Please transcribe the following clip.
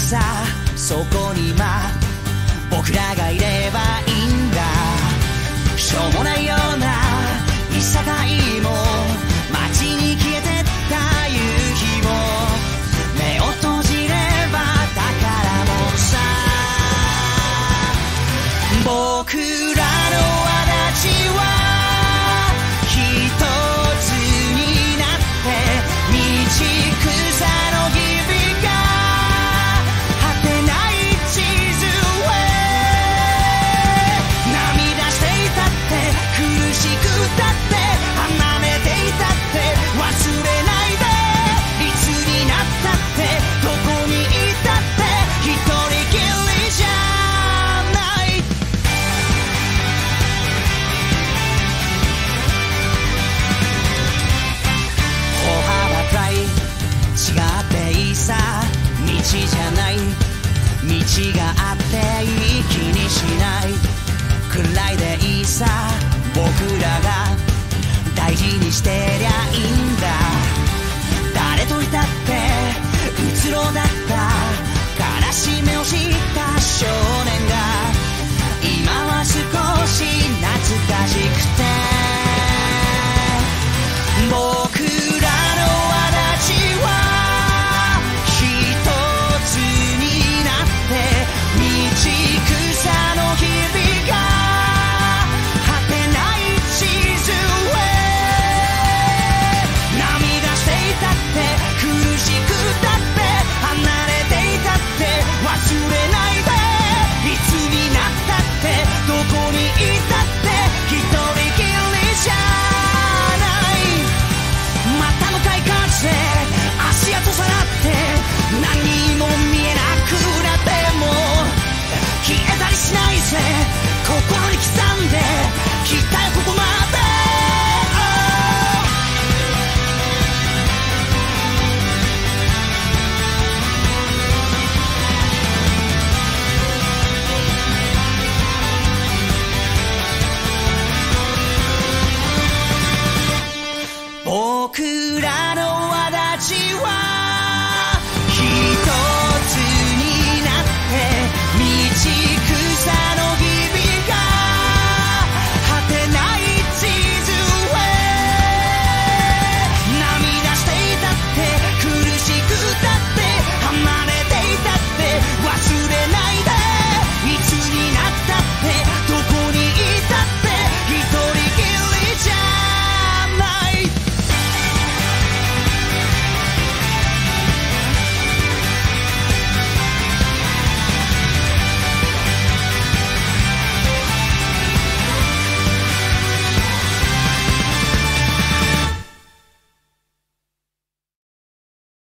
さそこに僕らがいればいいんだ。しょうもないようないさかいも街に消えてった夕日を目を閉じれば宝物さ。僕らの足立は一つになって道草の日々が果てない地図へ涙していたって苦しくたって離れていたって忘れないでいつになったってどこにいたって一人きりじゃない歩幅くらい違っていいさ道じゃない道があっていい気にしないくらいでいいさ僕らが大事にしてりゃいいんだ。誰といたってうつろだった悲しみを知